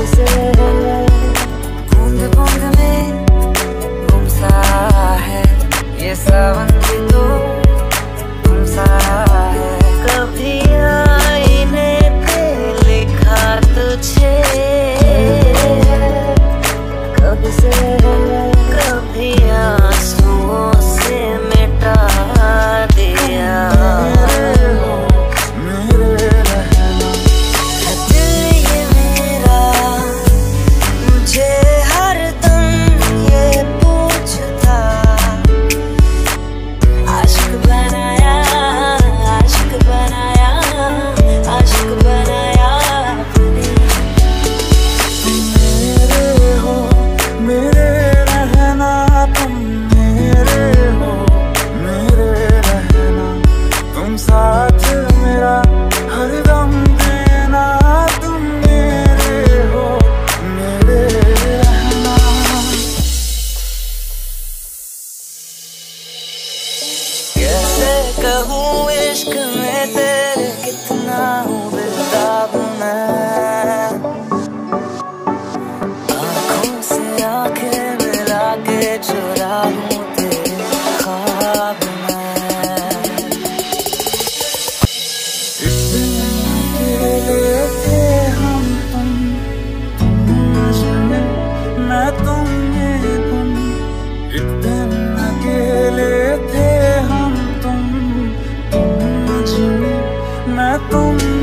कब से बूंद बूंद में गुमसा है ये सावन भी तो गुमसा है। कभी आईने पे लिखा तुझे कब से, कभी आंसुओं से मिटा दिया। कहूँ इश्क में तेरे कितना हूँ बेताब मैं, आँखों से आँखें मिला के चुरा लूँ तेरे ख्वाब मैं। अकेले थे हम तुम मुझमें, मैं तुम ये गुम। एक दिन अकेले थे हम मैं तुम